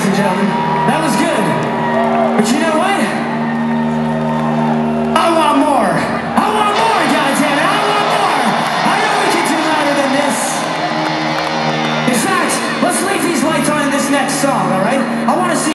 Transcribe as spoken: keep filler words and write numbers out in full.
ladies and gentlemen. That was good. But you know what? I want more. I want more, goddammit. I want more. I know we can do louder than this. In fact, let's leave these lights on in this next song, all right? I want to see